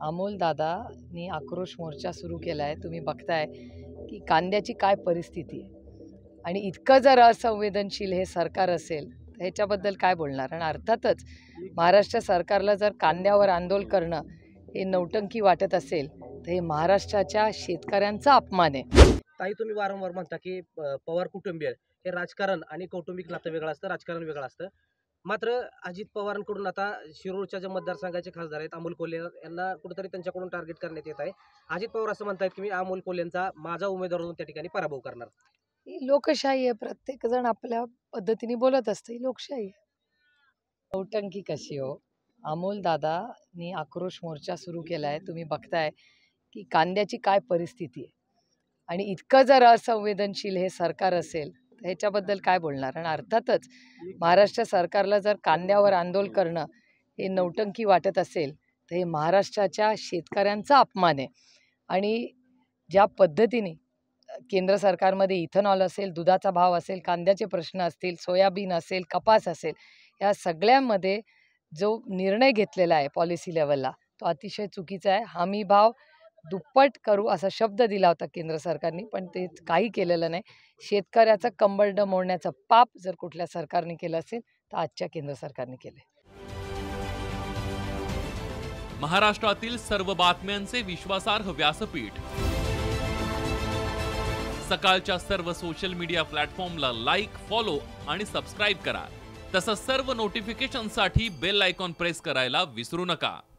अमोल दादानी आक्रोश मोर्चा सुरू केला आहे. तुम्ही बघताय की कांद्याची काय परिस्थिती आहे आणि इतकं जर असंवेदनशील हे सरकार असेल तर ह्याच्याबद्दल काय बोलणार. आणि अर्थातच महाराष्ट्र सरकारला जर कांद्यावर आंदोलन करणं हे नौटंकी वाटत असेल तर हे महाराष्ट्राच्या शेतकऱ्यांचा अपमान आहे. ताई, तुम्ही वारंवार म्हणता की पवार कुटुंबीय हे राजकारण आणि कौटुंबिक नातं वेगळं असतं, राजकारण वेगळं असतं. मात्र अजित पवारांकडून आता शिरूरच्या ज्या मतदारसंघाचे खासदार आहेत अमोल कोल्हे यांना कुठेतरी त्यांच्याकडून टार्गेट करण्यात येत आहे. अजित पवार असं म्हणतायत की मी अमोल कोल्हेंचा माझा उमेदवार म्हणून त्या ठिकाणी पराभव करणार. ही लोकशाही आहे. प्रत्येक जण आपल्या पद्धतीने बोलत असतं. ही लोकशाही आहे. नौटंकी कशी हो. अमोल दादानी आक्रोश मोर्चा सुरू केला आहे. तुम्ही बघताय की कांद्याची काय परिस्थिती आहे आणि इतकं जर असंवेदनशील हे सरकार असेल तर ह्याच्याबद्दल काय बोलणार. आणि अर्थातच महाराष्ट्र सरकारला जर कांद्यावर आंदोलन करणं हे नौटंकी वाटत असेल तर हे महाराष्ट्राच्या शेतकऱ्यांचा अपमान आहे. आणि ज्या पद्धतीने केंद्र सरकारमध्ये इथेनॉल असेल, दुधाचा भाव असेल, कांद्याचे प्रश्न असतील, सोयाबीन असेल, कपास असेल, या सगळ्यांमध्ये जो निर्णय घेतलेला आहे पॉलिसी लेवलला तो अतिशय चुकीचा आहे. हमी भाव दुप्पट करू असा शब्द दिला होता केंद्र सरकारने, पण ते काही केलेलं नाही. शेतकऱ्याचं कंबरडं मोडण्याचं पाप जर कुठल्या सरकारने केलं असेल तर आजच्या केंद्र सरकारने केले. महाराष्ट्रातील सर्व बातम्यांचे विश्वासार्ह व्यासपीठ, सकाळच्या सर्व सोशल मीडिया प्लॅटफॉर्मला लाईक, फॉलो आणि सबस्क्राईब करा. तसंच सर्व नोटिफिकेशनसाठी बेल आयकॉन प्रेस करायला विसरू नका.